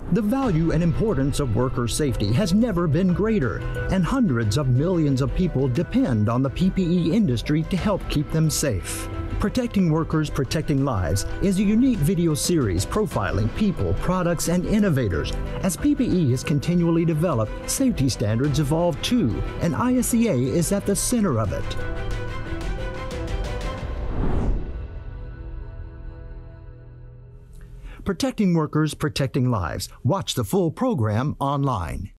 The value and importance of worker safety has never been greater, and hundreds of millions of people depend on the PPE industry to help keep them safe. Protecting Workers, Protecting Lives is a unique video series profiling people, products, and innovators. As PPE is continually developed, safety standards evolve too, and ISEA is at the center of it. Protecting Workers, Protecting Lives. Watch the full program online.